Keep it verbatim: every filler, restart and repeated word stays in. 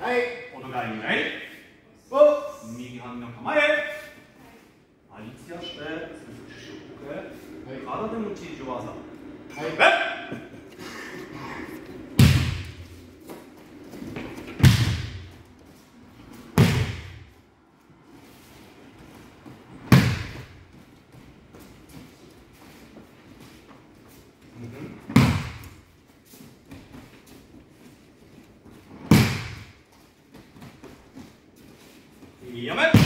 はい。 お互いにない。 お。 右半身の構え。ありつやって、体で持ち上技。はい。やめ